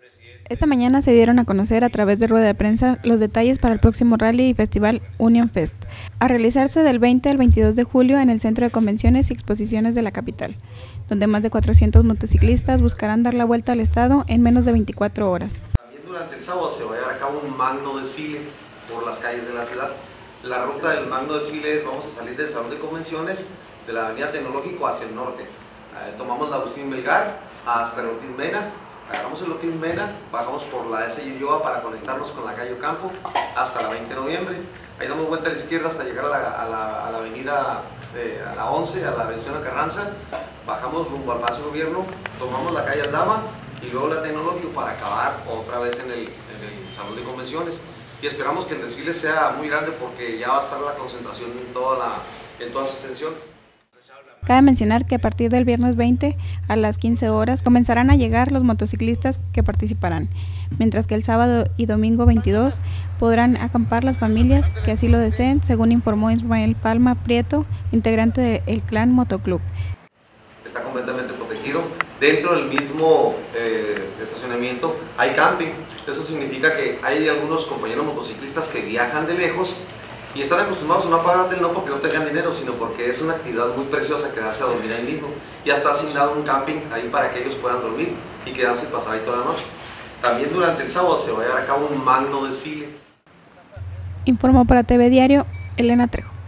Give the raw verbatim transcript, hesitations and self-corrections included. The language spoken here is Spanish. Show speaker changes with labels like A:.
A: Esta mañana se dieron a conocer a través de rueda de prensa los detalles para el próximo rally y festival Union Fest, a realizarse del veinte al veintidós de julio en el Centro de Convenciones y Exposiciones de la capital, donde más de cuatrocientos motociclistas buscarán dar la vuelta al estado en menos de veinticuatro horas.
B: También durante el sábado se va a llevar a cabo un magno desfile por las calles de la ciudad. La ruta del magno desfile es, vamos a salir del Salón de Convenciones de la Avenida Tecnológico hacia el norte. Eh, tomamos la Agustín Melgar hasta el Ortiz Mena. Agarramos el Ortiz Mena, bajamos por la S. Ulloa para conectarnos con la calle Ocampo hasta la veinte de noviembre. Ahí damos vuelta a la izquierda hasta llegar a la, a la, a la avenida eh, a la once, a la Venustiano Carranza. Bajamos rumbo al Palacio Gobierno, tomamos la calle Aldama y luego la Tecnológico para acabar otra vez en el, en el Salón de Convenciones. Y esperamos que el desfile sea muy grande porque ya va a estar la concentración en toda, la, en toda su extensión.
A: Cabe mencionar que a partir del viernes veinte a las quince horas comenzarán a llegar los motociclistas que participarán, mientras que el sábado y domingo veintidós podrán acampar las familias que así lo deseen, según informó Ismael Palma Prieto, integrante del Clan Motoclub.
B: Está completamente protegido. Dentro del mismo eh, estacionamiento hay camping. Eso significa que hay algunos compañeros motociclistas que viajan de lejos y están acostumbrados a no pagar hotel, no porque no tengan dinero, sino porque es una actividad muy preciosa quedarse a dormir ahí mismo. Ya está asignado un camping ahí para que ellos puedan dormir y quedarse y pasar ahí toda la noche. También durante el sábado se va a llevar a cabo un magno desfile.
A: Informó para T V Diario Elena Trejo.